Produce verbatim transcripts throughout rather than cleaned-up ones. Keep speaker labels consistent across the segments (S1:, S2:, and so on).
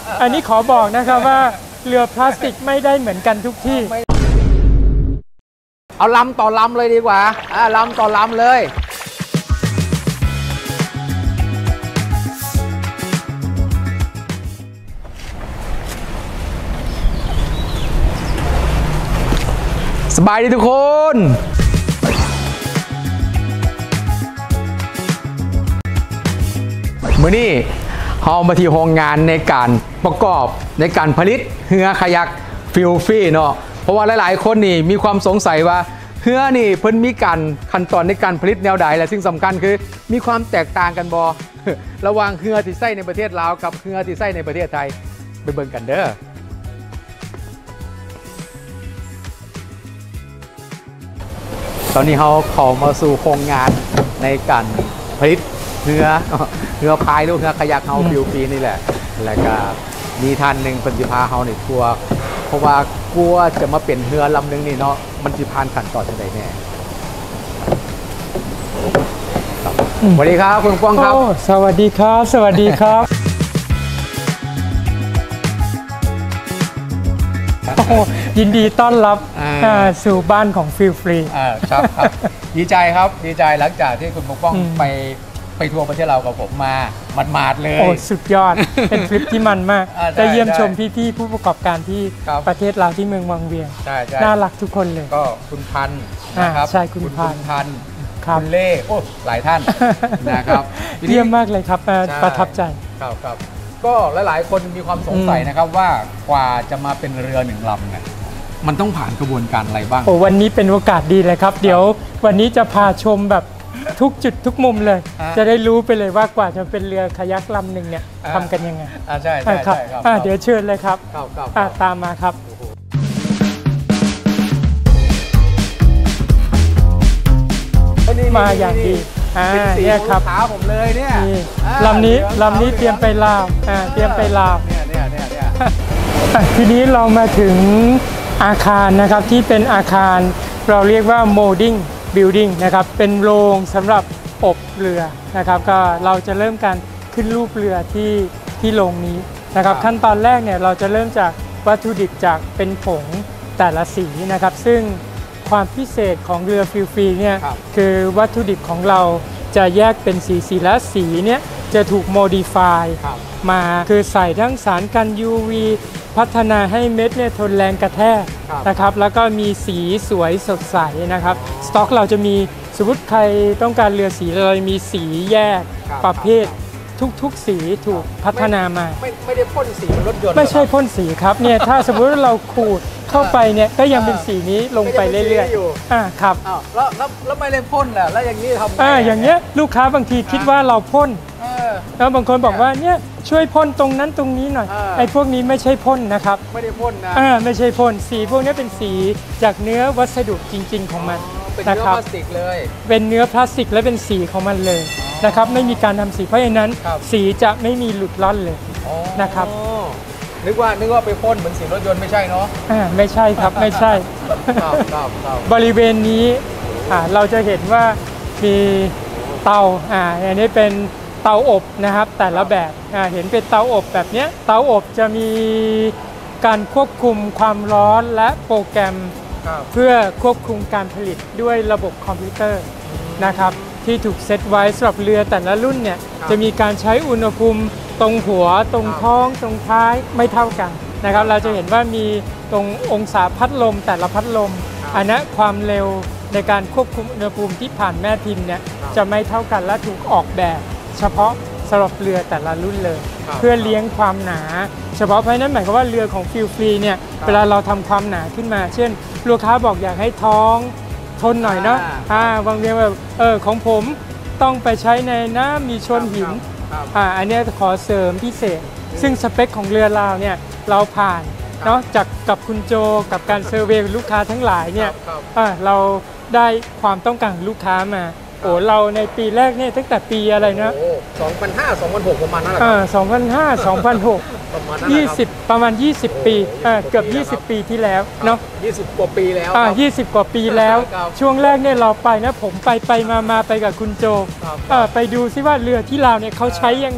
S1: อันนี้ขอบอกนะครับว่าเรือพลาสติกไม่ได้เหมือนกันทุกที่
S2: เอาลำต่อลำเลยดีกว่าอ่าลำต่อลำเลยสบายดีทุกคนมื้อนี้เรามาที่โรงงานในการประกอบในการผลิตเรือคายักฟิลฟี่เนาะเพราะว่าหลายๆคนนี่มีความสงสัยว่าเรือนี่เพิ่นมีการขั้นตอนในการผลิตแนวใดและสิ่งสำคัญคือมีความแตกต่างกันบ่ ระหว่างเรือที่ใช้ในประเทศลาวกับเรือที่ใช้ในประเทศไทยไปเบิ่งกันเด้อตอนนี้เขาเข้ามาสู่โรงงานในการผลิตเรือเรือพายหรือเรือคายักเฮาฟิลฟีนี่แหละแล้วก็มีท่านหนึ่งปฏิภาเฮาในทัวร์เพราะว่ากลัวจะมาเป็นเรือลำหนึ่งนี่เนาะมันจะผ่านขั้นตอนจะได้แน่สวัสดีครับคุณป้องครับ
S1: สวัสดีครับสวัสดีครับยินดีต้อนรับสู่บ้านของฟิลฟรี
S2: ครับครับดีใจครับดีใจหลังจากที่คุณป้องไปไปทัวร์ประเทศเรากับผมมามันมาดเลย
S1: โอ้สุดยอดเป็นทริปที่มันมากได้เยี่ยมชมพี่ๆผู้ประกอบการที่ประเทศเราที่เมืองวังเวียงน่ารักทุกคนเลย
S2: ก็คุณพันธ์นะครับ
S1: ใช่คุณพันธ์
S2: คุณเล่โอ้หลายท่านนะครับ
S1: เยี่ยมมากเลยครับประทับใจ
S2: ครับครับก็หลายๆคนมีความสงสัยนะครับว่ากว่าจะมาเป็นเรือหนึ่งลำเนี่ยมันต้องผ่านกระบวนการอะไรบ้าง
S1: โอ้วันนี้เป็นโอกาสดีเลยครับเดี๋ยววันนี้จะพาชมแบบทุกจุดทุกมุมเลยจะได้รู้ไปเลยว่ากว่าจะเป็นเรือคายักลำหนึ่งเนี่ยทำกันยังไง
S2: อ่าใช่ใช่ครับ
S1: เดี๋ยวเชิญเลยครับตามมาครับมาอย่างดี
S2: เนี่ยครับขาผมเลยเนี่ย
S1: ลำนี้ลำนี้เตรียมไปลาวเตรียมไปลาว
S2: เนี่ยเนี่ยเนี่ยเนี่ย
S1: ทีนี้เรามาถึงอาคารนะครับที่เป็นอาคารเราเรียกว่า molding building นะครับเป็นโรงสำหรับอบเรือนะครับก็เราจะเริ่มการขึ้นรูปเรือที่ที่โรงนี้นะครับขั้นตอนแรกเนี่ยเราจะเริ่มจากวัตถุดิบจากเป็นผงแต่ละสีนะครับซึ่งความพิเศษของเรือฟิลฟรีเนี่ยคือวัตถุดิบของเราจะแยกเป็นสีสีและสีเนี่ยจะถูกโมดิฟายมาคือใส่ทั้งสารกัน ยู วี พัฒนาให้เม็ดเนี่ยทนแรงกระแทกนะครับแล้วก็มีสีสวยสดใสนะครับสต็อกเราจะมีสมมติใครต้องการเรือสีเรามีสีแยกประเภททุกๆสีถูกพัฒนามา
S2: ไม่ไม่ได้พ่นสีรถยนต์
S1: ไม่ใช่พ่นสีครับเนี่ยถ้าสมมติเราขูดเข้าไปเนี่ยก็ยังเป็นสีนี้ลงไปเรื่อยๆอ่าครับ
S2: อ้าวแล้วแล้วไม่ได้พ่นแหละแล้วอย่างนี้ทำไง
S1: อ่าอย่างเงี้ยลูกค้าบางทีคิดว่าเราพ่นแล้วบางคนบอกว่าเนี่ยช่วยพ่นตรงนั้นตรงนี้หน่อยไอ้พวกนี้ไม่ใช่พ่นนะครับ
S2: ไม่ได้พ่นนะ
S1: อ่าไม่ใช่พ่นสีพวกนี้เป็นสีจากเนื้อวัสดุจริงๆของมัน
S2: เป็นเนื้อพลาสติกเลย
S1: เป็นเนื้อพลาสติกและเป็นสีของมันเลยนะครับไม่มีการทำสีเพราะฉะนั้นสีจะไม่มีหลุดล่อนเลยนะครับ
S2: นึกว่านึกว่าไปพ่นเหมือนสีรถยนต์ไม่ใช่เนาะ
S1: อ่าไม่ใช่ครับไม่ใช่บริเวณนี้อ่าเราจะเห็นว่ามีเตาอ่าอันนี้เป็นเตาอบนะครับแต่ละแบบอ่าเห็นเป็นเตาอบแบบนี้เตาอบจะมีการควบคุมความร้อนและโปรแกรมเพื่อควบคุมการผลิตด้วยระบบคอมพิวเตอร์นะครับที่ถูกเซตไว้สำหรับเรือแต่ละรุ่นเนี่ยจะมีการใช้อุณหภูมิตรงหัวตรงท้องตรงท้ายไม่เท่ากันนะครับเราจะเห็นว่ามีตรงองศาพัดลมแต่ละพัดลมอันนั้นความเร็วในการควบคุมอุณหภูมิที่ผ่านแม่พิมพ์เนี่ยจะไม่เท่ากันและถูกออกแบบเฉพาะสำหรับเรือแต่ละรุ่นเลยเพื่อเลี้ยงความหนาเฉพาะเพราะนั้นหมายความว่าเรือของฟิลฟรีเนี่ยเวลาเราทำความหนาขึ้นมาเช่นลูกค้าบอกอยากให้ท้องทนหน่อยเนาะอ่าบางเรื่องแบบเออของผมต้องไปใช้ในน้ำมีชนหินอ่าอันนี้ขอเสริมพิเศษซึ่งสเปคของเรือเราเนี่ยเราผ่านเนาะจากกับคุณโจกับการเซอร์เวย์ลูกค้าทั้งหลายเนี่ยอ่าเราได้ความต้องการลูกค้ามาโอ้เราในปีแรกเนี่ยตั้งแต่ปีอะไรนะ
S2: สองพันห้า สองพันหกประมาณนั้นแหละ
S1: อ่าสองพันห้า สองพันหกยี่สิบประมาณยี่สิบปีอ่าเกือบยี่สิบปีที่แล้วเนาะ
S2: ยี่สิบกว่าปีแล้ว
S1: อ่ายี่สิบกว่าปีแล้วช่วงแรกเนี่ยเราไปนะผมไปไปมามาไปกับคุณโจอ่าไปดูซิว่าเรือที่ลาวเนี่ยเขาใช้ยังไง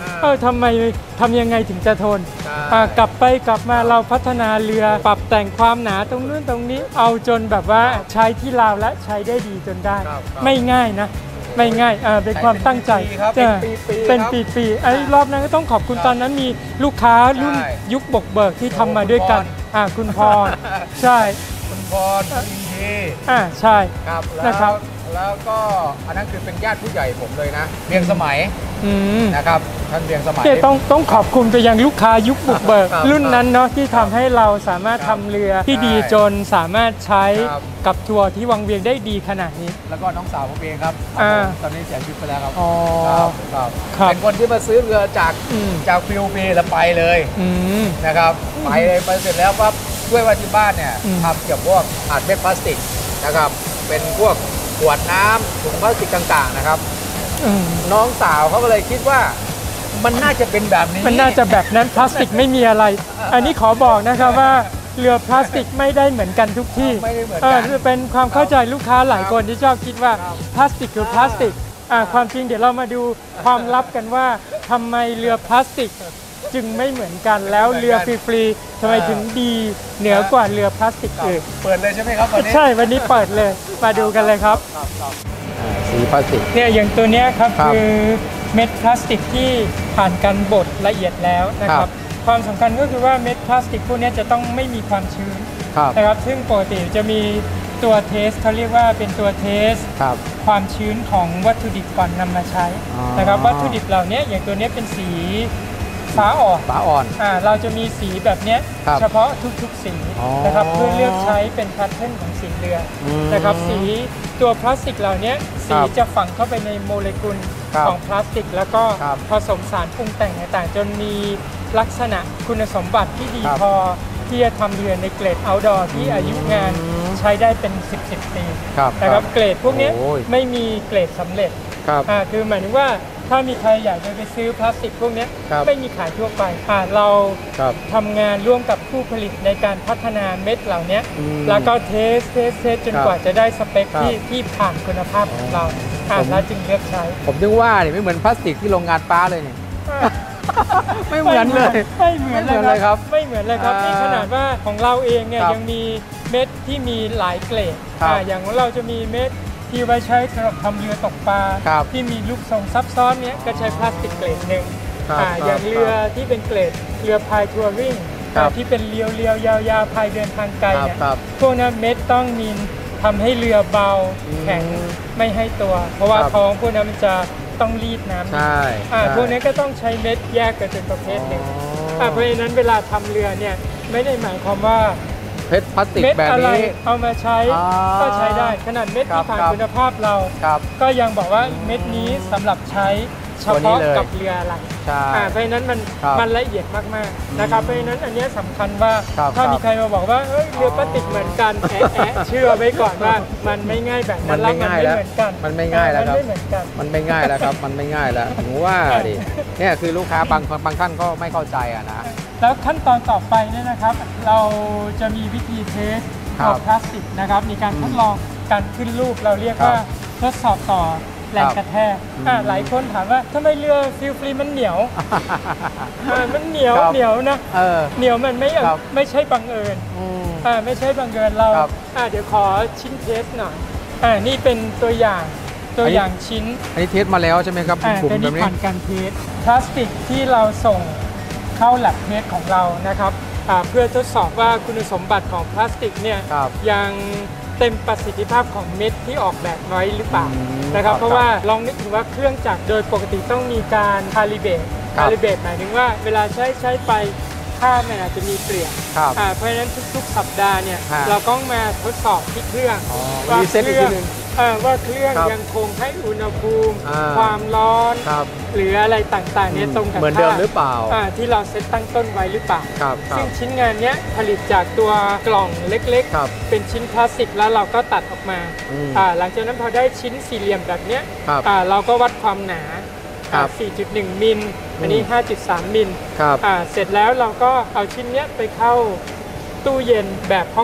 S1: เออทำไมทำยังไงถึงจะทนกลับไปกลับมาเราพัฒนาเรือปรับแต่งความหนาตรงนู้นตรงนี้เอาจนแบบว่าใช้ที่ลาวและใช้ได้ดีจนได้ไม่ง่ายนะไม่ง่ายอ่าเป็นความตั้งใจเป็นปีๆไอ้รอบนั้นก็ต้องขอบคุณตอนนั้นมีลูกค้ารุ่นยุคบกเบิกที่ทำมาด้วยกันอ่าคุณพรใช่
S3: คุณพรอินที
S1: อ่าใช่
S3: ครับนะครับแล้วก็อันนั้นคือเป็นญาติผู้ใหญ่ผมเลยนะเรียงสมัยนะครับท่านเรียงสมัย
S1: ต้องต้องขอบคุณไปยังลูกค้ายุคบุกเบิกรุ่นนั้นเนาะที่ทำให้เราสามารถทำเรือที่ดีจนสามารถใช้กับทัวร์ที่วังเวียงได้ดีขนาดนี้
S3: แล้วก็น้องสาวผมเองครับตอนนี้เสียชีวิตไปแล้วครับ
S1: อ๋อ
S3: เป็นคนที่มาซื้อเรือจากจากฟิวปีแล้วไปเลยนะครับไปเลยไปเสร็จแล้วปั๊บด้วยว่าที่บ้านเนี่ยทำเกี่ยวกับพวกอัดเม็ดพลาสติกนะครับเป็นพวกขวดน้ำถุงพลาสติกต่างๆนะครับน้องสาวเขาก็เลยคิดว่ามันน่าจะเป็นแบบนี้
S1: มันน่าจะแบบนั้นพลาสติกไม่มีอะไร อันนี้ขอบอกนะครับว่าเรือพลาสติกไม่ได้เหมือนกันทุกที่
S3: ไม่ได้เหมือนกัน
S1: เป็นความเข้าใจลูกค้าหลายคนที่ชอบคิดว่าพลาสติกคือพลาสติกความจริงเดี๋ยวเรามาดูความลับกันว่าทำไมเรือพลาสติกจึงไม่เหมือนกันแล้วเรือฟรีๆทำไมถึงดีเหนือกว่าเรือพลาสติกอื่น
S3: เปิดเลยใช่ไหมครับวันนี้
S1: ใช่วันนี้เปิดเลยมาดูกันเลยครับ
S2: สีพลาสติก
S1: เนี่ยอย่างตัวนี้ครับคือเม็ดพลาสติกที่ผ่านการบดละเอียดแล้วนะครับความสำคัญก็คือว่าเม็ดพลาสติกพวกนี้จะต้องไม่มีความชื้นนะครับซึ่งปกติจะมีตัวเทสเขาเรียกว่าเป็นตัวเทสความชื้นของวัตถุดิบก่อนนำมาใช้นะครับวัตถุดิบเหล่านี้อย่างตัวนี้เป็นสีฟ้าอ่อน
S2: ฟ้าอ่อน
S1: อ่าเราจะมีสีแบบนี้เฉพาะทุกๆสีนะครับเพื่อเลือกใช้เป็นแพทเทิร์นของสีเรือนะครับสีตัวพลาสติกเหล่านี้สีจะฝังเข้าไปในโมเลกุลของพลาสติกแล้วก็ผสมสารปรุงแต่งต่างๆจนมีลักษณะคุณสมบัติที่ดีพอที่จะทำเรือในเกรด outdoor ที่อายุงานใช้ได้เป็นสิบ สิบปีนะครับเกรดพวกนี้ไม่มีเกรดสำเร็จอ่าคือหมายถึงว่าถ้ามีใครอยากจะไปซื้อพลาสติกพวกนี้ไม่มีขายทั่วไปเราทำงานร่วมกับผู้ผลิตในการพัฒนาเม็ดเหล่านี้แล้วก็เทสเทสเทสจนกว่าจะได้สเปคที่ที่ผ่านคุณภาพของเราแล้วจึงเลือกใช้
S2: ผมนึกว่าเนี่ยไม่เหมือนพลาสติกที่โรงงานป้าเลยเนี่ยไม่เหมือนเลย
S1: ไม่เหมือนเลยครับไม่เหมือนเลยครับนี่ขนาดว่าของเราเองเนี่ยยังมีเม็ดที่มีหลายเกรดอย่างของเราจะมีเม็ดที่ไว้ใช้สำหรับทำเรือตกปลาที่มีลูกทรงซับซ้อนเนี้ยก็ใช้พลาสติกเกรดหนึ่งอย่างเรือที่เป็นเกรดเรือพายทัวริงที่เป็นเรียวเรียวยาวๆพายเดินทางไกลเนี่ยพวกนั้นเม็ดต้องมีทำให้เรือเบาแข็งไม่ให้ตัวเพราะว่าท้องพวกนั้นมันจะต้องรีดน้ำใช่พวกนี้ก็ต้องใช้เม็ดแยกกันเป็นประเภทหนึ่งเพราะฉะนั้นเวลาทำเรือเนี่ยไม่ได้หมายความว่า
S2: เม็ดพลาสติกแบบนี้
S1: เอามาใช้ก็ใช้ได้ขนาดเม็ดที่ผ่านคุณภาพเราก็ยังบอกว่าเม็ดนี้สำหรับใช้เฉพาะกับเรืออะไรเพราะฉะนั้นมันมันละเอียดมากๆนะครับเพราะฉะนั้นอันนี้สำคัญว่าถ้ามีใครมาบอกว่าเฮ้ยเรือพลาสติกเหมือนกันแอะเชื่อไว้ก่อนว่ามันไม่ง่ายแบบนั้นแล้วมันไม่เหมือนกัน
S2: มันไม่ง่ายแล้วครับมันไม่ง่ายแล้วครับมันไม่ง่ายแล้วถึงว่าดิเนี่ยคือลูกค้าบางบางท่านก็ไม่เข้าใจอ่ะนะ
S1: แล้วขั้นตอนต่อไปเนี่ยนะครับเราจะมีวิธีเทสตัวพลาสติกนะครับมีการทดลองการขึ้นรูปเราเรียกว่าทดสอบต่อแรงกระแทกหลายคนถามว่าทำไมเรือฟิลฟรีมันเหนียวมันเหนียวเหนียวนะเหนียวมันไม่ไม่ใช่บังเอิญไม่ใช่บังเอิญเราเดี๋ยวขอชิ้นเทสหน่อยนี่เป็นตัวอย่างตัวอย่างชิ้น
S2: อันนี้เทสมาแล้วใช่ไหมครับ
S1: ตัวนี้ผ่านการเทสพลาสติกที่เราส่งเข้าแลบเทสของเรานะครับเพื่อทดสอบว่าคุณสมบัติของพลาสติกเนี่ยยังเต็มประสิทธิภาพของเม็ดที่ออกแบบไว้หรือเปล่านะครับเพราะว่าลองนึกถึงว่าเครื่องจักรโดยปกติต้องมีการคาลิเบรตคาลิเบรตหมายถึงว่าเวลาใช้ใช้ไปค่ามันอาจจะมีเปลี่ยนเพราะฉะนั้นทุกๆสัปดาห์เนี่ยเราต้องมาทดสอบที่เครื่อง
S2: ว่าเครื่อง
S1: ว่าเครื่องยังคงให้อุณหภูมิความร้อนหรืออะไรต่างๆเนี่ยตรงกับ
S2: เหมือนเดิมหรือเปล่า
S1: ที่เราเซตตั้งต้นไว้หรือเปล่าซึ่งชิ้นงานนี้ผลิตจากตัวกล่องเล็กๆเป็นชิ้นพลาสติกแล้วเราก็ตัดออกมาหลังจากนั้นพอได้ชิ้นสี่เหลี่ยมแบบนี้เราก็วัดความหนา สี่จุดหนึ่ง มิลอันนี้ ห้าจุดสาม มิลเสร็จแล้วเราก็เอาชิ้นนี้ไปเข้าตู้เย็นแบบห้องแลบ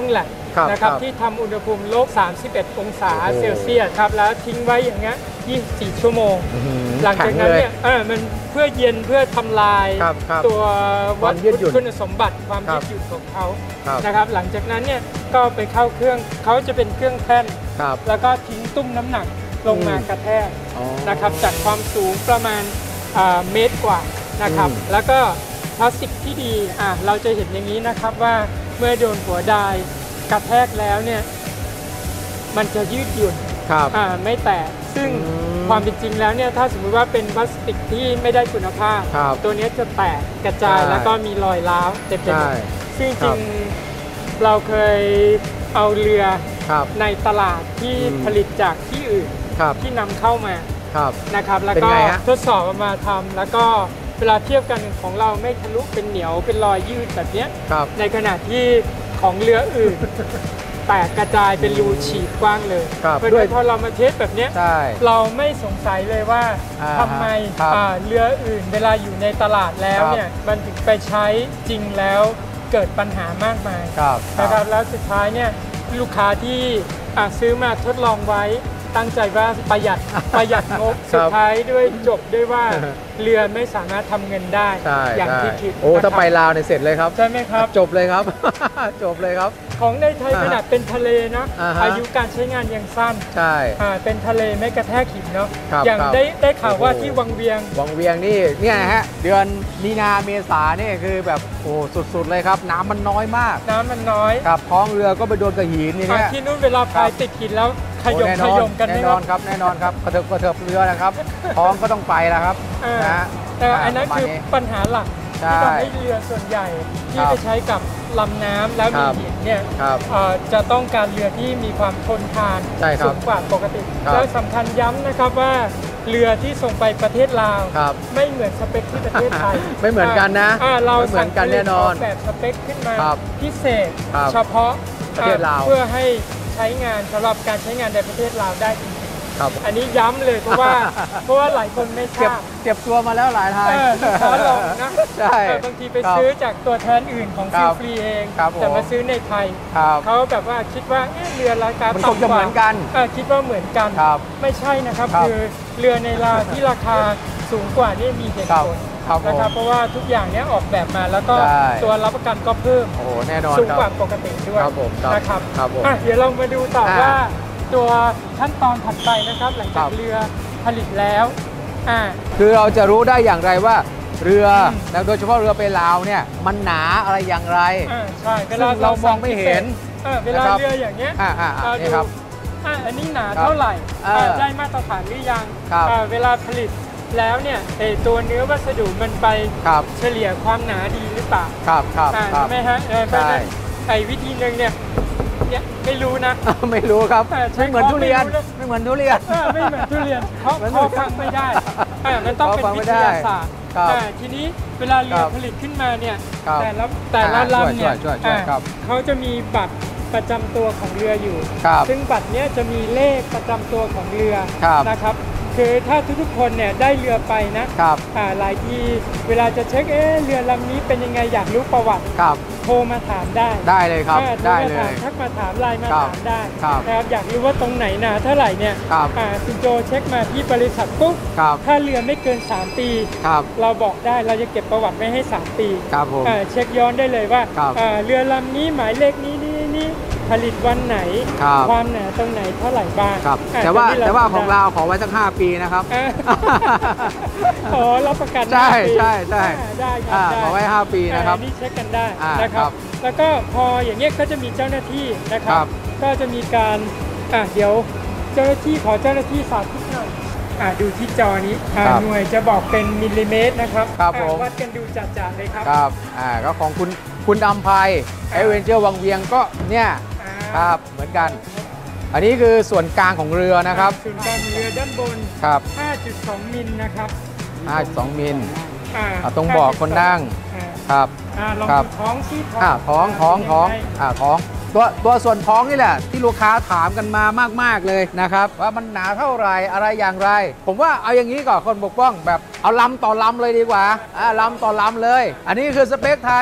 S1: นะครับที่ทำอุณหภูมิลบสามสิบเอ็ดองศาเซลเซียสครับแล้วทิ้งไว้อย่างเงี้ยยี่สิบสี่ชั่วโมงหลังจากนั้นเนี่ยเออมันเพื่อเย็นเพื่อทำลายตัววัตถุคุณสมบัติความยืดหยุ่นของเขานะครับหลังจากนั้นเนี่ยก็ไปเข้าเครื่องเขาจะเป็นเครื่องแท่นแล้วก็ทิ้งตุ้มน้ำหนักลงมากระแทกนะครับจากความสูงประมาณเมตรกว่านะครับแล้วก็พลาสติกที่ดีอ่ะเราจะเห็นอย่างนี้นะครับว่าเมื่อโดนหัวไดร์กระแทกแล้วเนี่ยมันจะยืดหยุ่นอ่าไม่แตกซึ่งความเป็นจริงแล้วเนี่ยถ้าสมมติว่าเป็นพลาสติกที่ไม่ได้คุณภาพตัวนี้จะแตกกระจายแล้วก็มีรอยร้าวเต็มไปหมดซึ่งจริงเราเคยเอาเรือในตลาดที่ผลิตจากที่อื่นที่นำเข้ามานะครับแล้วก็ทดสอบมาทำแล้วก็เวลาเทียบกันของเราไม่ทะลุเป็นเหนียวเป็นรอยยืดแบบนี้ในขณะที่ของเรืออื่นแตกกระจายเป็นรูฉีกกว้างเลยเพราะฉะนั้นพอเรามาเทสแบบนี้เราไม่สงสัยเลยว่าทำไมเรืออื่นเวลาอยู่ในตลาดแล้วเนี่ยมันถึงไปใช้จริงแล้วเกิดปัญหามากมายนะครับแล้วสุดท้ายเนี่ยลูกค้าที่ซื้อมาทดลองไว้ตั้งใจว่าประหยัดประหยัดงบสุดท้ายด้วยจบด้วยว่าเรือไม่สามารถทำเงินได้อย่างที่คิด
S2: โอ้ถ้าไปลาวเนี่ยเสร็จเลยครับ
S1: ใช่ไหมครับ
S2: จบเลยครับจบเลยครับ
S1: ของในไทยขนาดเป็นทะเลนะอายุการใช้งานยังสั้น
S2: ใช่
S1: เป็นทะเลไม่กระแทกหินเนาะอย่างได้ได้ข่าวว่าที่วังเวียง
S2: วังเวียงนี่เนี่ยนะฮะเดือนมีนาเมษาเนี่ยคือแบบโอ้สุดๆเลยครับน้ำมันน้อยมาก
S1: น้ำมันน้อย
S2: ครับท้องเรือก็ไปโดนกระหินนี่เนี่ย
S1: ที่นู้นเวลาพายติดหินแล้วขยมขยมกัน
S2: แน่นอนครับแน่นอนครับกระเถิบกระเถิบเรือนะครับท้องก็ต้องไปแล้วครับนะ
S1: แต่อันนั้นคือปัญหาหลักที่ทำให้เรือส่วนใหญ่ที่ไปใช้กับลำน้ำแล้วมีหินเนี่ยจะต้องการเรือที่มีความทนทานสูงกว่าปกติแล้วสำคัญย้ำนะครับว่าเรือที่ส่งไปประเทศลาวไม่เหมือนสเปคที่ประเทศไทย
S2: ไม่เหมือนกันนะ
S1: เรา
S2: เหมือนกันแน่นอน
S1: แบบสเปคขึ้นมาพิเศษเฉพาะ
S2: ประเทศลาว
S1: เพื่อให้ใช้งานสำหรับการใช้งานในประเทศลาวได้จริงๆอันนี้ย้ำเลยเพราะว่าเพราะว่าหลายคนไม่ทราบ
S2: เก็บตัวมาแล้วหลายทาย
S1: ขอลองนะใช่บางทีไปซื้อจากตัวแทนอื่นของฟิลฟรีเองแต่มาซื้อในไทยเขาแบบว่าคิดว่าเรือราคาต่ำกว่า
S2: เหมือนกัน
S1: คิดว่าเหมือนกันไม่ใช่นะครับคือเรือในลาวที่ราคาสูงกว่านี่มีเหตุผลนะครับเพราะว่าทุกอย่างนี้ออกแบบมาแล้วก็ตัวรับประกันก็เพิ่มสูงกว่าปกติด้วยนะครับเดี๋ยวเรามาดูต่อว่าตัวขั้นตอนถัดไปนะครับหลังจากเรือผลิตแล้ว
S2: คือเราจะรู้ได้อย่างไรว่าเรือโดยเฉพาะเรือไปลาวเนี่ยมันหนาอะไรอย่างไร
S1: ใช่
S2: ซึ่งเรามองไม่เห็น
S1: เวลาเรืออย่างเงี้ยนี่ครับอันนี้หนาเท่าไหร่ได้มาตรฐานหรือยังเวลาผลิตแล้วเนี่ยตัวเนื้อวัสดุมันไปเฉลี่ยความหนาดีหรือเปล่า
S2: ครับครับ
S1: ใช่ไหมฮะเพราะฉะนั้นไอ้วิธีหนึ่งเนี่ยเนี่ยไม่รู้นะ
S2: ไม่รู้ครับไม่เหมือนทุเรียนไม่เหมือนทุเรียน
S1: ไม่เหมือนทุเรียนเขาเขาฟังไม่ได้มันต้องเป็นวิทยาศาสตร์ทีนี้เวลาเรือผลิตขึ้นมาเนี่ยแต่ละแต่ละลำเนี่ยเขาจะมีบัตรประจำตัวของเรืออยู่ซึ่งบัตรเนี้ยจะมีเลขประจำตัวของเรือนะครับคือถ้าทุกๆคนเนี่ยได้เรือไปนะครับหลายทีเวลาจะเช็คเอ๊ะเรือลำนี้เป็นยังไงอยากรู้ประวัติโทรมาถามได้
S2: ได้เลยครับได้เลย
S1: ทักมาถามไลน์มาถามได้นะครับอยากรู้ว่าตรงไหนหนาเท่าไหร่เนี่ยคุณโจเช็คมาที่บริษัทปุ๊บถ้าเรือไม่เกินสามปีเราบอกได้เราจะเก็บประวัติไว้ให้สามปีเช็คย้อนได้เลยว่าเรือลำนี้หมายเลขนี้นี่นี่ผลิตวันไหนความหนาตรงไหนเท่าไหร่บ้าง
S2: แต่ว่าแต่ว่าของเราขอไว้สักห้าปีนะครับ
S1: ขอรับประกัน
S2: ใช่ใช่ใช่
S1: ได้ครับ
S2: ขอไว้ห้าปีนะครับ
S1: นี่เช็คกันได้นะครับแล้วก็พออย่างเงี้ยก็จะมีเจ้าหน้าที่นะครับก็จะมีการอ่ะเดี๋ยวเจ้าหน้าที่ขอเจ้าหน้าที่สาธิตหน่อยอ่ะดูที่จอนี้หน่วยจะบอกเป็นมิลลิเมตรนะครับวัดกันดูจัดๆเลยครับ
S2: ครับอ่าก็ของคุณคุณอำไพแอดเวนเจอร์วังเวียงก็เนี่ยครับเหมือนกันอันนี้คือส่วนกลางของเรือนะครับ
S1: ส่วนกลางเรือด้านบน
S2: ครับ
S1: ห้าจุดสอง มิลนะครับ
S2: ห้าจุดสอง มิลอ่าตรงเบาะคนนั่งครับ
S1: อ่าลองดูท้องที่ท้อง
S2: อ่าท้องท้องท้องอ่าท้องตัวตัวส่วนท้องนี่แหละที่ลูกค้าถามกันมามากๆเลยนะครับว่ามันหนาเท่าไรอะไรอย่างไรผมว่าเอาอย่างนี้ก่อนคนปกป้องแบบเอาลำต่อลำเลยดีกว่าอ่าลำต่อลำเลยอันนี้คือสเปคไทย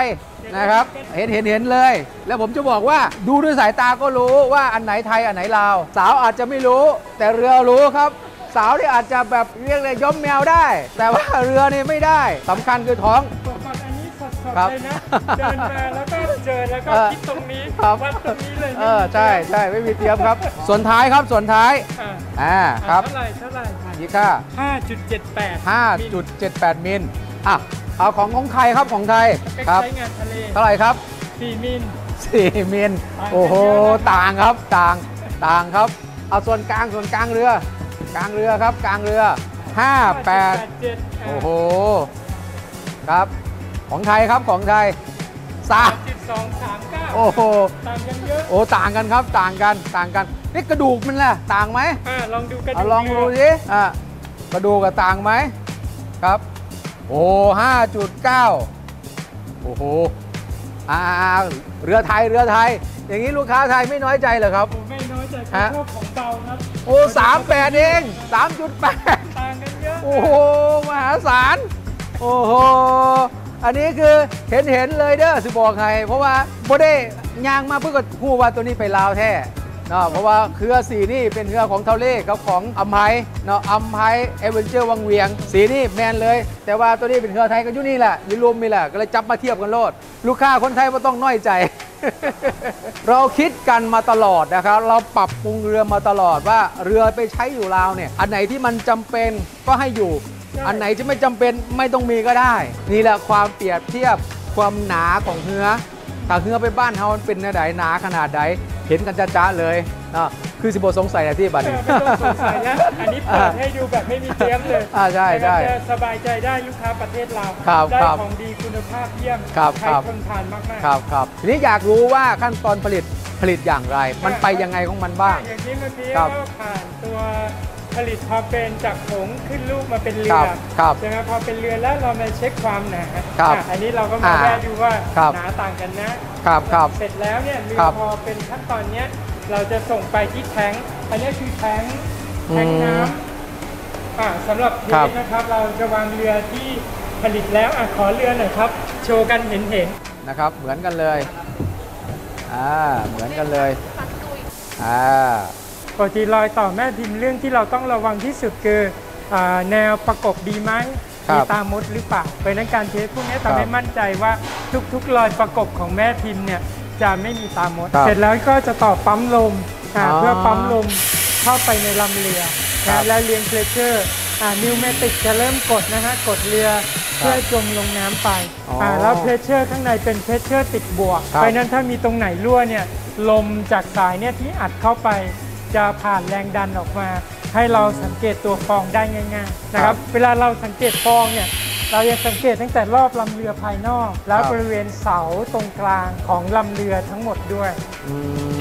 S2: นะครับเห็นเห็นเห็นเลย แล้วผมจะบอกว่าดูด้วยสายตาก็รู้ว่าอันไหนไทยอันไหนลาวสาวอาจจะไม่รู้แต่เรือรู้ครับสาวที่อาจจะแบบเรียกเลยย้อมแมวได้ แต่ว่าเรือนี่ไม่ได้สำคัญคือท้อง
S1: บอกก่อนอันนี้สด
S2: ครับ
S1: ๆเลยนะเดินมาแล้วก็เจอแล้วก็
S2: เออ
S1: คิดตรงนี้
S2: ครับ
S1: วัดตรงนี้เลย
S2: เออใช่ใช่ไม่มีเตรียมครับ ส่วนท้ายครับส่วนท้าย
S1: อ่า
S2: อ่าครับ
S1: เท่าไหร่เท่าไหร่
S2: ยี่ค่า
S1: ห้าจุดเจ็ดแปด
S2: ห้าจุดเจ็ดแปด มิลอ่ะเอาของของไทยครับของไทย
S1: ค
S2: ค
S1: รั
S2: รั
S1: บบ ใช้งานทะเล
S2: เท่าไหร่ครับ
S1: สี่มิล
S2: สี่มิล
S1: ต่างกัน
S2: โอ้โห
S1: เยอะนะครับ
S2: ต่างครับต่างต่างครับเอาส่วนกลางส่วนกลางเรือกลางเรือครับกลางเรือห้าแปด
S1: เจ็ด
S2: โอ้โหครับของไทยครับของไทยสาม
S1: จุดสองสามเก้า
S2: โอ้โห
S1: ต่างกันเยอะ
S2: โอ้ต่างกันครับต่างกันต่างกันนี่กระดูกมันล่ะต่างไหม
S1: อ่าลองดูกัน
S2: เอาลองดูสิอ่ะกระดูกกับต่างไหมครับโอ้ห้าจุดเก้าโอ้โหอ่าเรือไทยเรือไทย อย่างนี้ลูกค้าไทยไม่น้อยใจเหรอครับ
S1: ผมไม่น้อยใจ
S2: ฮะ
S1: เพราะของเบาครับ
S2: โอ้สามแปดเองสามจุดแปด
S1: ต่างกันเยอะ
S2: โอ้โหมหาศาลโอ้โหอันนี้คือเห็นเห็นเลยเด้อสิบอกให้เพราะว่าโบได้ยางมาเพื่อก็พูดว่าตัวนี้ไปลาวแท้เนาะเพราะว่าเครือสีนี่เป็นเครือของเทาเล่กับของอัมไพเนาะอัมไพเอเวนเจอร์วังเวียง สีนี่แมนเลย แต่ว่าตัวนี้เป็นเครือไทยก็อยู่นี่แหละอยืนรวมนี่แหละก็เลยจับมาเทียบกันโลดลูกค้าคนไทยไม่ต้องน้อยใจ เราคิดกันมาตลอดนะครับเราปรับปรุงเรือมาตลอดว่าเรือไปใช้อยู่ลาวเนี่ยอันไหนที่มันจำเป็นก็ให้อยู่ อันไหนที่ไม่จำเป็นไม่ต้องมีก็ได้ นี่แหละความเปรียบเทียบความหนาของเฮือถ้าเฮือไปบ้านเฮามันเป็นไหนหนาขนาดใดเห็นกันจ้าๆเลยนะคือสิบสงสัยนะที่บัด
S1: เอ
S2: นี้
S1: อไม่ต้องสงสัยนะอันนี้เปิดให้ดูแบบไม่มีเตรียมเลย
S2: อ่าใช่ใช่
S1: จะสบายใจได้ลูกค้าประเทศเรา
S2: ครับ
S1: ได้
S2: ครับ
S1: ของดีคุณภาพเยี่ยม
S2: ครับ
S1: ใช้
S2: ครับ
S1: คนทานมากๆ
S2: ครับครับทีนี้อยากรู้ว่าขั้นตอนผลิตผลิตอย่างไร มันไปยังไงของมันบ้าง
S1: อย่างนี้เมื่อกี้
S2: ครับ
S1: ก็ผ่านตัวผลิตพอเป็นจากผงขึ้นลูกมาเป็นเรื
S2: ครั
S1: อบ
S2: ครับ
S1: ใช่ไหมพอเป็นเรือแล้วเรามาเช็คความหนา
S2: ครับ
S1: อ่ะอันนี้เราก็มา
S2: อ่า
S1: แวะดูว่า
S2: ครับ
S1: หนาต่างกันนะครับ
S2: ครับ
S1: เสร็จแล้วเนี่ยเรือ
S2: ครับ
S1: พอเป็นขั้นตอนเนี้ยเราจะส่งไปที่แท้งอันนี้คือแท้งแท้งน้ำอ่าสำหรับเท
S2: ครับ
S1: สนะครับเราจะวางเรือที่ผลิตแล้วอ่ะขอเรือหน่อยครับ โชว์กันเห็นเห็น
S2: นะครับเหมือนกันเลยอ่าเหมือนกันเลยอ่า
S1: ปกติรอยต่อแม่พิมพ์เรื่องที่เราต้องระวังที่สุดคืออ่าแนวประกบดีไหม
S2: ครับ
S1: มีตามดหรือเปล่าเพราะฉะนั้นการเทสพวกนี้
S2: ครับ
S1: ทำให้มั่นใจว่าทุกๆรอยประกบของแม่พิมพ์เนี่ยจะไม่มีตามด
S2: ครับ
S1: เสร็จแล้วก็จะต่อปั๊มลมอ่า
S2: อ๋อ
S1: เพื่อปั๊มลมเข้าไปในลำเรือ
S2: ครั
S1: นะ
S2: บ
S1: และเรียงเพลเชอร์นิวเมติกจะเริ่มกดนะฮะกดเรือเพื่อจมลงน้ำไป
S2: อ๋ออ่
S1: าแล้วเพลเชอร์ข้างในเป็นเพลเชอร์ติดบวก
S2: ครับ
S1: เพราะฉะนั้นถ้ามีตรงไหนรั่วเนี่ยลมจากสายเนี่ยที่อัดเข้าไป จะผ่านแรงดันออกมา ให้เราสังเกตตัวฟองได้ง่ายๆนะครับเวลาเราสังเกตฟองเนี่ยเราจะสังเกตตั้งแต่รอบลำเรือภายนอก แล้ว
S2: ครับ
S1: บริเวณเสาตรงกลางของลำเรือทั้งหมดด้วย
S2: อืม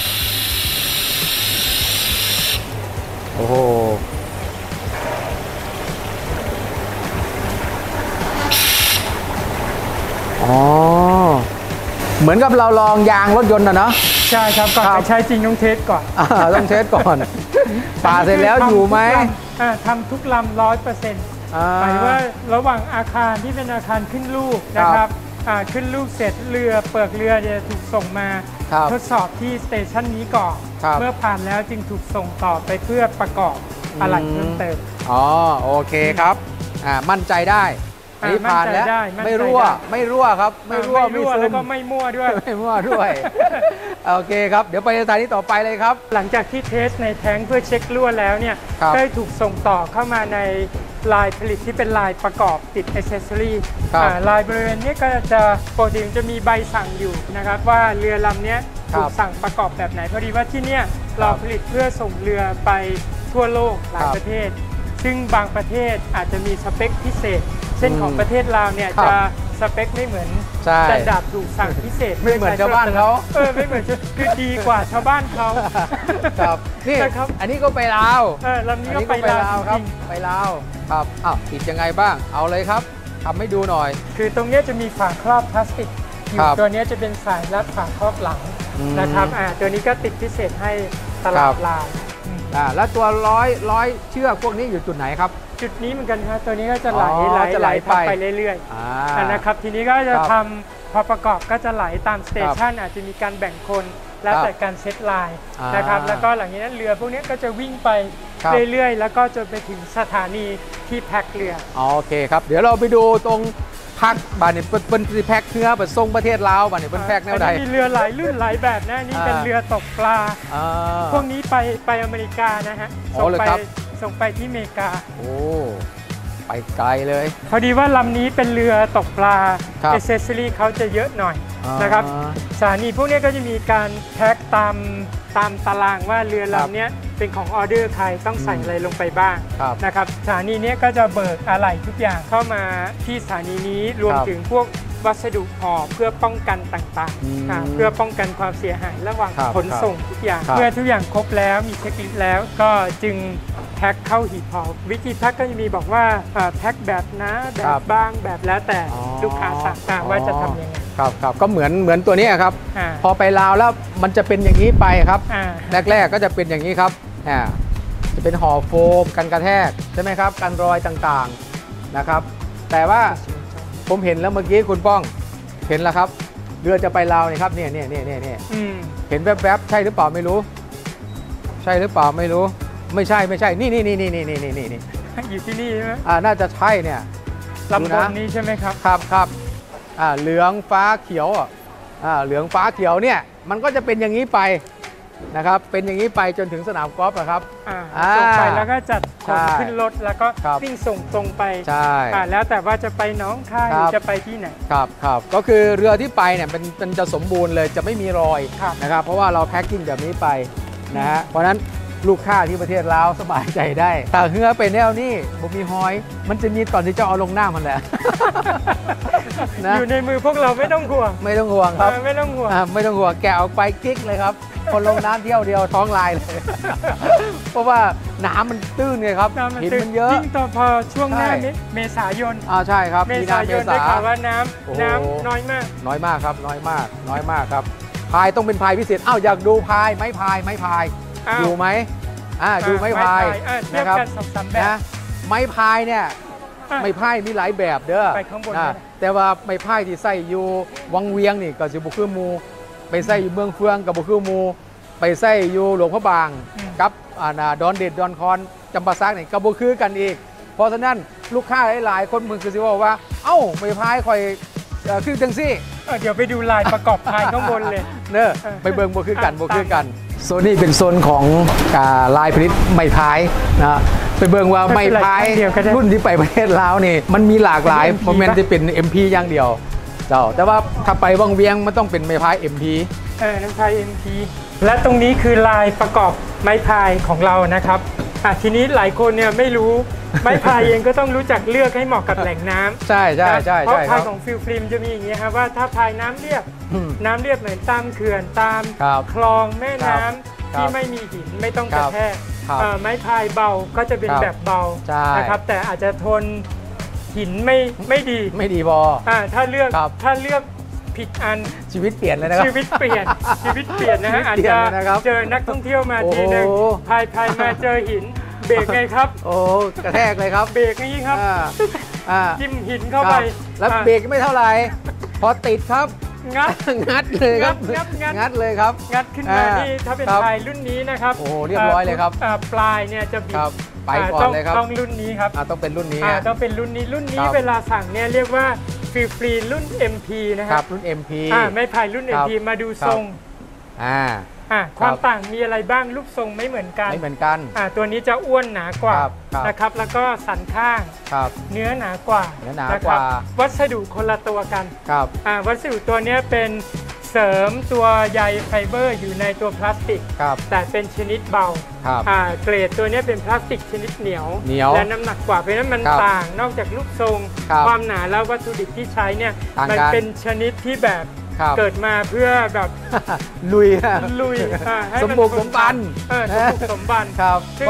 S2: โอ้โหอ๋อเหมือนกับเราลองยางรถยนต์นะเนาะ
S1: ใช่ครับก่อน
S2: ครับ
S1: จะใช้จริงต้องเทสก่อน
S2: อ่าต้องเทสก่อนป่าเสร็จแล้วอยู่ไหม
S1: อ่าทำทุกลำร้อยเปอร์เซ็นต์
S2: อ่า
S1: หมายว่าระหว่างอาคารที่เป็นอาคารขึ้นลูกนะครับอ่าขึ้นลูกเสร็จเรือเปลือกเรือจะถูกส่งมา
S2: ครับ
S1: ทดสอบที่สเตชันนี้ก่อน
S2: ครับ
S1: เมื่อผ่านแล้วจึงถูกส่งต่อไปเพื่อประกอบอะไหล่เพิ่มเติม
S2: อ๋อโอเคครับอ่ามั่นใจได้อันนี้
S1: อ่า
S2: ผ่านแล้ว
S1: มั่นใจได้มั่นใจ
S2: ไม่รั่ว
S1: ได้
S2: ไม่รั่วครับ ไม่รั่ว
S1: ไม่รั่ว
S2: ซึม
S1: แล้วก็ไม่มั่วด้วย
S2: ไม่มั่วด้วย โอเคครับ เดี๋ยวไปในสถานีต่อไปเลยครับ
S1: หลังจากที่เทสในแท้งเพื่อเช็ครั่วแล้วเนี่ย
S2: ครับ
S1: ได้ถูกส่งต่อเข้ามาในลายผลิตที่เป็นลายประกอบติดอ c เซสซอรี่
S2: ครับ
S1: ลายบริเวณนี้ก็จะปกติมันจะมีใบสั่งอยู่นะครับว่าเรือลำเนี้ย
S2: ครับ
S1: ถูกสั่งประกอบแบบไหนพอดีว่าที่เนี่ยเราผลิตเพื่อส่งเรือไปทั่วโลกหลาย
S2: ครับ
S1: ประเทศ ซึ่งบางประเทศอาจจะมีสเปคพิเศษ เช่น
S2: อืม
S1: ของประเทศลาวเนี่ย
S2: ครับ
S1: จะสเปคไม่เหมือน
S2: ใช่
S1: สแตนดาร์ดถูกสั่งพิเศษ
S2: ไม่เหมือนชาวบ้านเขา
S1: เออไม่เหมือนชาวคือดีกว่าชาวบ้านเขา
S2: ครับนี่
S1: นะครับ
S2: อันนี้ก็ไปลาว
S1: เออลำนี้
S2: อัน
S1: ก็
S2: นี้
S1: ไป
S2: ก็ไป
S1: ลา
S2: ลาว
S1: ว
S2: ครับ
S1: จริง
S2: ไปลาวครับอ้าวติดยังไงบ้าง เอาเลยครับทำให้ดูหน่อย
S1: ๆคือตรงเนี้ยจะมีฝาครอบพลาสติกอยู่
S2: ครับ
S1: ตัวเนี้ยจะเป็นสายรัดฝาครอบหลัง
S2: อืม
S1: นะครับอ่าตัวนี้ก็ติดพิเศษให้ต
S2: ค
S1: ลา
S2: รั
S1: ด
S2: บ
S1: ลาวอืม
S2: อ่าแล้วตัวร้อยร้อยเชือกพวกนี้อยู่จุดไหนครับ
S1: จุดนี้เหมือนกันครับตัวนี้ก็จะไหล
S2: อ๋อ
S1: ไหล
S2: จะ
S1: ไห
S2: ไห
S1: ล
S2: ลไป
S1: ไปเรื่อย
S2: อ่า
S1: ๆอ่านะครับทีนี้ก็จะ
S2: ครับ
S1: ทำพอประกอบก็จะไหลตามสเตชันอาจจะมีการแบ่งคนแล้วแต่การเซตไลน์นะครับแล้วก็หลังจากนั้นเรือพวกนี้ก็จะวิ่งไปเรื่อยๆแล้วก็จนไปถึงสถานีที่แพ็คเรือ
S2: โอเคครับเดี๋ยวเราไปดูตรงพักบ้านเนี่ยเป็นแพ็คเนื้อเป็นทรงประเทศลาวบ้านเนี่ยเป็นแพ็คแนวใด
S1: มีเรือหลายรุ่นหลายแบบนะนี่เป็นเรือตกปลาพวกนี้ไปไปอเมริกานะฮะส่งไปส่งไปที่อเมริกา
S2: โอ้ไปไกลเลย
S1: พอดีว่าลำนี้เป็นเรือตกปลาเอเซสซอรี่เขาจะเยอะหน่อยนะครับสถานีพวกนี้ก็จะมีการแพ็คตามตามตารางว่าเรือลำนี้เป็นของออเดอร์ใครต้องใส่อะไรลงไปบ้างนะครับสถานีนี้ก็จะเบิกอะไหล่ทุกอย่างเข้ามาที่สถานีนี้รวมถึงพวกวัสดุห่อเพื่อป้องกันต่างๆเพื่อป้องกันความเสียหายระหว่างขนส่งทุกอย่างเมื่อทุกอย่างครบแล้วมีเช็คลิสต์แล้วก็จึงแพ็คเข้าหีบห่อวิธีแพ็คก็จะมีบอกว่าแพ็คแบบหนาแบบบางแบบแล้วแต่ลูกค้าสั่งว่าจะทำยังไง
S2: ครับครับก็เหมือนเหมือนตัวนี้ครับพอไปลาวแล้วมันจะเป็นอย่างนี้ไปครับแรกๆก็จะเป็นอย่างนี้ครับจะเป็นห่อโฟมกันกระแทกใช่ไหมครับกันรอยต่างๆนะครับแต่ว่าผมเห็นแล้วเมื่อกี้คุณป้องเห็นแล้วครับเรือจะไปลาวนี่ครับเนี่ยเนี่ยเนี่ยเนี่ยเห็นแวบๆใช่หรือเปล่าไม่รู้ใช่หรือเปล่าไม่รู้ไม่ใช่ไม่ใช่นี่นี่นี่นี่นี่นี่นี่นี่
S1: อยู่ที่นี่ใช่ไหม
S2: อ่าน่าจะใช่เนี่ย
S1: ลำบนนี้ใช่ไหมครับ
S2: ครับครับอ่าเหลืองฟ้าเขียวอ่าเหลืองฟ้าเขียวเนี่ยมันก็จะเป็นอย่างนี้ไปนะครับเป็นอย่างนี้ไปจนถึงสนามกอล์ฟนะครับ
S1: ส่งไปแล้วก็จัดขนขึ้นรถแล้วก็วิ่งส่งตรงไป
S2: ใช่
S1: แล้วแต่ว่าจะไปหนองคายหรือจะไปที่ไหน
S2: ครับครับก็คือเรือที่ไปเนี่ยเป็นเป็นจะสมบูรณ์เลยจะไม่มีรอยนะครับเพราะว่าเราแพ็คกิ้งแบบนี้ไปนะฮะเพราะนั้นลูกค้าที่ประเทศลาวสบายใจได้แต่เรือไปแนวนี้บ่มีหอยมันจะมีก่อนที่จะเอาลงหน้ามันแหละ
S1: อยู่ในมือพวกเราไม่ต้องห่วง
S2: ไม่ต้องห่วงครับ
S1: ไม่ต้องห่วง
S2: ไม่ต้องห่วงแกะออกไปกิ๊กเลยครับคนลงน้ำเที่ยวเดียวท้องลายเลยเพราะว่าน้ำมันตื้นเลยครับหินมันเยอะ
S1: ยิ่งต่อพอช่วงหน้าเมษายน
S2: อ่าใช่ครับ
S1: เมษายนได้ข่าวว่าน้ำน้ำน้อยมาก
S2: น้อยมากครับน้อยมากน้อยมากครับพายต้องเป็นพายพิเศษอ้าวอยากดูพายไม้พายไม้พายดูไหมอ่าดูไม้พาย
S1: นะครับ
S2: นะไม้พายเนี่ยไม้พายมีหลายแบบเด้อแต่ว่าไม้พายที่ใส่อยู่วังเวียงนี่ก็สิบุคือมูไปใส่อยู่เมืองเฟืองกับบุคือมูไปใส่อยู่หลวงพระบางกับอ่าดอนเด็ดดอนคอนจำปาซักนี่กับบุคือกันอีกเพราะฉะนั้นลูกค้าหลายๆคนมึงคือสิว่าว่าเอ้าไม้พายคอยคือจังซี่
S1: เดี๋ยวไปดูลายประกอบพายข้างบนเลย
S2: เนอะไปเบิ่งบุคือกันบุคือกันโซนนี้เป็นโซนของลายผลิตไม้พายนะไปเบิ่งว่าไม้พายรุ่นที่ไปประเทศลาวนี่มันมีหลากหลายโมเมนต์ที่เป็น เอ็ม พี อย่างเดียวเจ้าแต่ว่าถ้าไปวังเวียงมันต้องเป็นไม้พาย เอ็ม พี
S1: เออไม้พาย เอ็ม พี และตรงนี้คือลายประกอบไม้พายของเรานะครับอ่ะทีนี้หลายคนเนี่ยไม่รู้ไม้พายเองก็ต้องรู้จักเลือกให้เหมาะกับแหล่งน้ำ
S2: ใช่ใช่ใช่
S1: เพราะพายของฟิลฟิล์มจะมีอย่างนี้ครับว่าถ้าพายน้ำเรียบน้ำเรียบเหมือนตามเขื่อนตามคลองแม่น้ำที่ไม่มีหินไม่ต้องกระแทกไม้พายเบาก็จะเป็นแบบเบานะครับแต่อาจจะทนหินไม่ไม่ดี
S2: ไม่ดีพอ
S1: อ่าถ้าเลือกถ้าเลือกผิดอัน
S2: ชีวิตเปลี่ยนเลยนะครับ
S1: ชีวิตเปลี่ยนชีวิตเปลี่ยนนะฮะอาจจะเจอนักท่องเที่ยวมาทีนึงพายพายมาเจอหินเบรกไงครับ
S2: โอ้กระแทกเลยครับ
S1: เบรกนี่ครับจิ้มหินเข้าไป
S2: แล้วเบรกไม่เท่าไหร่พอติดครับ
S1: งัด
S2: งัดเลยครับงัดเลยครับ
S1: งัดขึ้นมานี่ถ้าเป็นพายรุ่นนี้นะครับ
S2: โอ้เรียบร้อยเลยครับ
S1: ปลายเนี่ยจะบิด
S2: ไปก่อนเลยครับ
S1: ต้องรุ่นนี้ครับ
S2: ต้องเป็นรุ่นนี้
S1: ต้องเป็นรุ่นนี้รุ่นนี้เวลาสั่งเนี่ยเรียกว่าฟรีฟรีรุ่น เอ็ม พี นะครับ
S2: รุ่น เอ็ม พี
S1: ไม่พายรุ่น เอ็ม พี มาดูทรง
S2: อ่า
S1: ความต่างมีอะไรบ้างรูปทรงไม่เหมือนกัน
S2: ไม่เหมือนกัน
S1: ตัวนี้จะอ้วนหนากว่านะครับแล้วก็สันข้างเนื้อหนากว่า
S2: เนื้อหนากว่า
S1: วัสดุคนละตัวกันวัสดุตัวนี้เป็นเสริมตัวใยไฟเบอร์อยู่ในตัวพลาสติกแต่เป็นชนิดเบาเกรดตัวนี้เป็นพลาสติกชนิดเหนียวและน้ำหนักกว่าเพราะนั้นมันต่างนอกจากรูปทรงความหนาแล้ววัตถุดิบที่ใช้เนี่ยมันเป็นชนิดที่แบบเกิดมาเพื่อแบบ
S2: ลุย
S1: ลุย
S2: สมบุกสมบัน
S1: สมบุกสมบัน
S2: ครับ
S1: ซึ่ง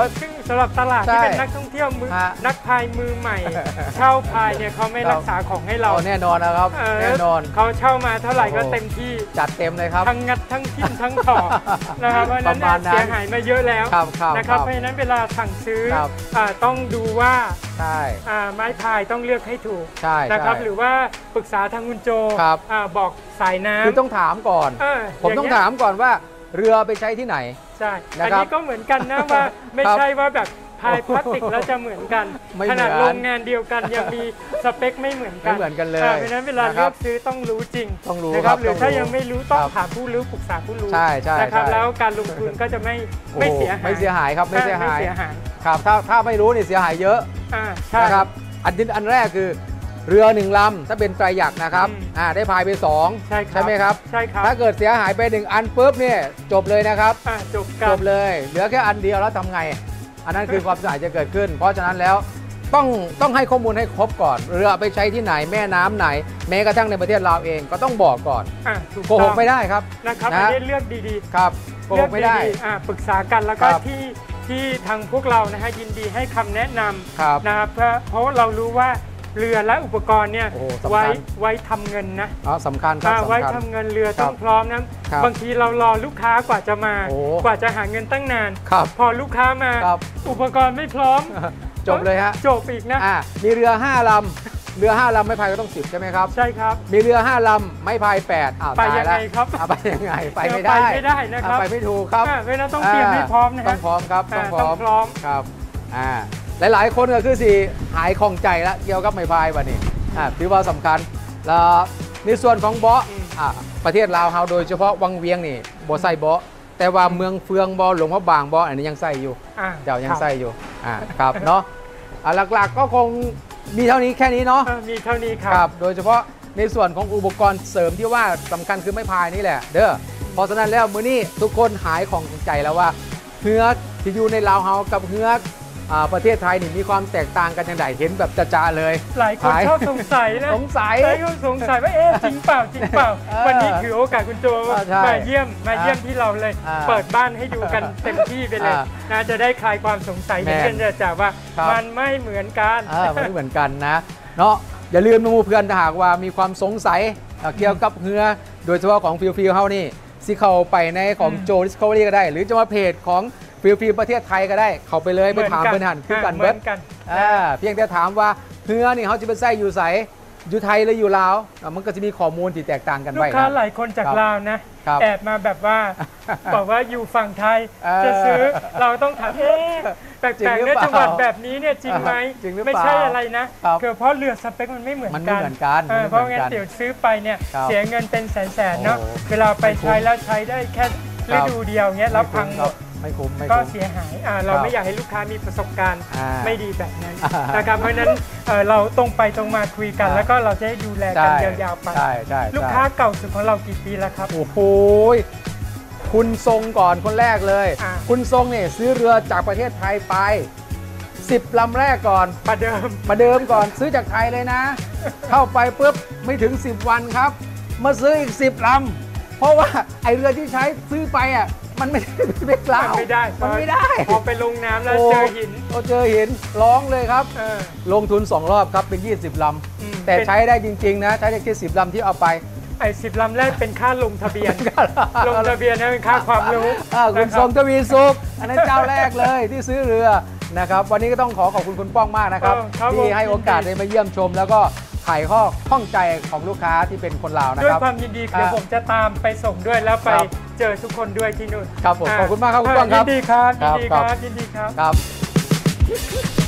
S1: สำหรับตลาด
S2: ใช่
S1: ที่เป็นนักท่องเที่ยวมือ
S2: ฮะ
S1: นักพายมือใหม่ เช่าพายเนี่ยเขาไม่
S2: ครับ
S1: รักษาของให้เรา
S2: เอาแน่นอนนะครับ
S1: เออ
S2: แน่นอน
S1: เขาเช่ามาเท่าไหร่ก็
S2: โอ้โห
S1: เต็มที่
S2: จัดเต็มเลยครับ
S1: ทั้งงัดทั้งทิ่มทั้งต่อนะครับเพราะฉะนั้น
S2: ประมาณนั้น
S1: เสียหายมาเยอะแล้ว
S2: ครับครับ
S1: นะครับ
S2: ครับ
S1: เพราะฉะนั้นเวลาสั่งซื้อ
S2: ครับ
S1: อ่าต้องดูว่า
S2: ใช่
S1: อ่าไม้พายต้องเลือกให้ถูก
S2: ใช่
S1: นะครับ
S2: ใช่
S1: หรือว่าปรึกษาทางคุณโจ
S2: ครับ
S1: อ่าบอกสายน้ำ
S2: คือต้องถามก่อน
S1: เออ
S2: ผมต้อง
S1: ย่เย
S2: ถามก่อนว่าเรือไปใช้ที่ไหน
S1: ใช่
S2: นะ
S1: อัน
S2: ครับ
S1: นี้ก็เหมือนกันนะว่าไม่
S2: ครับ
S1: ใช่ว่าแบบพายพลาสติกแล้วจะเหมือนกัน
S2: ไม่เหมื
S1: ข
S2: อน
S1: นาดโรงงานเดียวกันยังมีสเปคไม่เหมือนกัน
S2: ไม่เหมือนกันเลย
S1: เพราะฉะนั้นเวลา
S2: นะครั
S1: เลื
S2: บ
S1: อกซื้อต้องรู้จริง
S2: ต้องรู้
S1: นะค
S2: ครั
S1: รับบ หรือถ้า
S2: ต้องรู้
S1: ยังไม่รู้ต้อง
S2: ครับ
S1: ถามผู้รู้ปรึกษาผู้รู้
S2: ใช่ใช่
S1: นะครับ
S2: ใช่
S1: แล้วการลงทุนก็จะไม่
S2: โอ้
S1: ไม่เสียหาย
S2: ไม่เสียหายครับไม่เสียหาย
S1: ไม่เสียหาย
S2: ครับถ้าถ้าไม่รู้นี่เสียหายเยอะ
S1: อ่าใช่
S2: นะครับอันที่อันแรกคือเรือหนึ่งลำถ้าเป็นไตรยักษ์นะครับ
S1: อืม
S2: อ่าได้พายไปสอง
S1: ใช่ครับ
S2: ไหมครับ
S1: ใช่ครับ
S2: ถ้าเกิดเสียหายไปหนึ่งอันปุ๊บเนี่ยจบเลยนะครับ
S1: อ่าจบกั
S2: จ
S1: น
S2: บเลย เหลือแค่อันเดียวแล้วทำไง อันนั้นคือความเสียหายจะเกิดขึ้น เพราะฉะนั้นแล้วต้องต้องให้ข้อมูลให้ครบก่อน เรือเอาไปใช้ที่ไหนแม่น้ำไหน แม้กระทั่งในประเทศลาวเองก็ต้องบอกก่อน
S1: อ่าถูก
S2: โก
S1: ต้อง
S2: หกไม่ได้ครับ
S1: นะครับ
S2: นะ
S1: อันนี้เลือกดี
S2: ครับ
S1: ๆ
S2: โกหกไม่ได้
S1: เลือกๆอ่าปรึกษากันแล้วก็
S2: ครับ
S1: ที่ที่ทางพวกเรานะฮะยินดีให้คำแนะน
S2: ครับ
S1: ำนะครับเพราะเพราะว่าเรารู้ว่าเรือและอุปกรณ์เนี่ย
S2: โอ้โหสำคัญ
S1: ไว้ไว้ทำเงินนะ
S2: อ๋อสำคัญครับ
S1: อ่า
S2: สำ
S1: ไว้
S2: คัญ
S1: ทำเงินเรือต้อง
S2: ครับ
S1: พร้อมนะครับ บางทีเรารอลูกค้ากว่าจะมา
S2: โอ้
S1: กว่าจะหาเงินตั้งนาน
S2: ครับ
S1: พอลูกค้ามา
S2: ครับ
S1: อุปกรณ์ไม่พร้อม
S2: จบเลยฮะ
S1: จบอีกนะ
S2: อ่ามีเรือห้าลำเรือห้าลำไม่พายก็ต้องสิบใช่ไหมครับ
S1: ใช่ครับ
S2: มีเรือห้าลำไม่พายแปดอ้าว
S1: ไป
S2: ตาย
S1: ยัง
S2: แล้ว
S1: ไงครับ
S2: อ่ะไปยังไงไปไม่
S1: ไป
S2: ได้
S1: ไม่ได้นะครับ
S2: อ่ะไปไม่ถูกครับ
S1: อ่าเพราะฉะนั้นต้องเตรียมให้พร้อมนะฮะ
S2: ต้องพร้อมครับต้องพร้อม
S1: ต้องพร้อม
S2: ครับอ่าหลายๆ คนก็คือสิหายคล่องใจแล้วเกี่ยวกับไม้พายวันนี้อ่าถือว่าสำคัญแล้วในส่วนของเบาะ
S1: อืม
S2: อ่าประเทศลาวเฮาโดยเฉพาะวังเวียงนี่บ่ใส่เบาะแต่ว่าเมืองเฟืองบ่หลวงพระบางบ่อันนี้ยังใส่อยู่
S1: อ่า
S2: เดี๋ยวยัง
S1: ครับ
S2: ใส่อยู่อ่าครับเนาะอ่าหลักๆก็คงมีเท่านี้แค่นี้เนาะ
S1: เออมีเท่านี้ค
S2: ค
S1: รั
S2: รับ บ โดยเฉพาะในส่วนของอุปกรณ์เสริมที่ว่าสำคัญคือไม้พายนี่แหละ เด้อเพราะฉะนั้นแล้วมื้อนี้ทุกคนหายของใจแล้วว่าเฮือกที่อยู่ในลาวเฮากับเฮือกอ่าประเทศไทยนี่มีความแตกต่างกันอย่างไรเห็นแบบจ้าๆเลย
S1: หลายคน
S2: หาย
S1: ชอบสงสัยนะ
S2: สงสัย
S1: หลายคนสงสัยว่าเอ๊ะจริงเปล่าจริงเปล่า
S2: เออ
S1: วันนี้ถือโอกาสคุณโจ
S2: อ่าใช่
S1: มาเยี่ยมมาเยี่ยมที่เราเลย
S2: อ่า
S1: เปิดบ้านให้ดูกันเต็มที่ไปเลย
S2: อ่า
S1: นะจะได้คลายความสงสัย
S2: แม่
S1: เห็นกันจะว่า
S2: ครับ
S1: มันไม่เหมือนกัน
S2: เออมันไม่เหมือนกันนะเนาะอย่าลืมนะหมู่เพื่อนถ้าหากว่ามีความสงสัยเอ่อเกี่ยวกับเฮือโดยเฉพาะของฟิลฟิลเฮานี่สิเข้าไปในของ
S1: อืม
S2: โจดิสคัฟเวอรี่ก็ได้ หรือจะมาเพจของฟิลฟิลประเทศไทยก็ได้ เข้าไปเลยไปถามเพื่อนหันคือกัน
S1: เห
S2: เบิ
S1: มื
S2: ด
S1: อนกัน
S2: อ่าเพียงแต่ถามว่าเฮือนี่เขาจะเป็นไส้อยู่ใสอยู่ไทยหรืออยู่ลาวอ่ะมันก็จะมีข้อมูลที่แตกต่างกัน
S1: ลู
S2: ไป
S1: กค้า
S2: นะ
S1: หลายคนจาก
S2: ครับ
S1: ลาวนะ
S2: ครับ
S1: แอบมาแบบว่า บอกว่าอยู่ฝั่งไทย
S2: เออ
S1: จะซื้อเราต้องถามเอ๊ะแป
S2: จริง
S1: ลก
S2: หรือ
S1: ๆนะ
S2: เปล่า
S1: จังหวัดแบบนี้เนี่ยจริงไหม
S2: จริงหรือเปล่า
S1: ไม่ใช่อะไรนะครับ คือเพราะเรือสเปคมันไม่เหมือน
S2: มันไม่
S1: กัน
S2: เหมือนกัน
S1: เออ
S2: มันไม่
S1: เพราะ
S2: เหมือน
S1: งั้น
S2: กัน
S1: เดี๋ยวซื้อไปเนี่ย
S2: ครับ
S1: เสียเงินเป็นแสนๆเนาะ
S2: โอ้โห
S1: เวลาไปใช้แล้วใช้ได้แค่
S2: ครั
S1: ฤ
S2: บ
S1: ดูเดียวเงี้ยแล้วพังหมด
S2: ไม่คุ้มไม่
S1: ก็
S2: คุ้ม
S1: เสียหายอ่าเรา
S2: ครับ
S1: ไม่อยากให้ลูกค้ามีประสบการณ์
S2: อ่า
S1: ไม่ดีแบบนั้น
S2: อ่าน
S1: นะครับเพราะฉะนั้นเอ่อเราตรงไปตรงมาคุยกัน
S2: อ่า
S1: แล้วก็เราจะได้ดูแลกันยาวๆไป
S2: ใช่ใช่
S1: ลูก
S2: ใช่
S1: ค้าเก่าสุดของเรากี่ปีแล้วครับ
S2: โอ้โหคุณทรงก่อนคนแรกเลย
S1: อ่า
S2: คุณทรงเนี่ยซื้อเรือจากประเทศไทยไปสิบลำแรกก่อน
S1: ประเดิม
S2: มาเดิมก่อนซื้อจากไทยเลยนะ เข้าไปปุ๊บไม่ถึงสิบวันครับ มาซื้ออีกสิบลำเพราะว่าไอเรือที่ใช้ซื้อไปอ่ะมันไม่ได้เป็นเล็กลา
S1: มันไม่ได้
S2: มันไม่ได้
S1: พอไปลงน้ำแล้ว
S2: โอ้
S1: เจอหิน
S2: โอ้เจอหินร้องเลยครับ
S1: เออ
S2: ลงทุนสองรอบครับเป็นยี่สิบล
S1: อืม
S2: ำแต่ใช้ได้จริง ๆ นะ ใช้ได้แค่สิบลำที่เอาไป
S1: ไอ้สิบลำแรกเป็นค่าลงทะเบียน ลงทะเบียนนะเป็นค่าความรู้
S2: อ่าคุณ
S1: นะ
S2: ท
S1: รั
S2: ร
S1: บ
S2: งทวีสุขอันนั้นเจ้าแรกเลยที่ซื้อเรือนะครับ วันนี้ก็ต้องขอขอบคุณคุณป้องมากนะครับ
S1: เออครับ
S2: ที่ให้
S1: ผม
S2: โอกาสได้มาเยี่ยมชม แล้วก็ไขข้อข้องใจของลูกค้าที่เป็นคนลาวนะ
S1: ด้วย
S2: ครับ
S1: ความยินดีเดี๋ยว
S2: อ่า
S1: ผมจะตามไปส่งด้วยแล้วไป
S2: ครับ
S1: เจอทุกคนด้วยที่นู่น
S2: ครับผมขอบคุณมากครับคุณป้องครับ
S1: ยินดีครับ
S2: ค
S1: ยิ
S2: รั
S1: น
S2: บ
S1: ดี
S2: ค
S1: ค
S2: รั
S1: รับ บยินดีครับ
S2: ครับ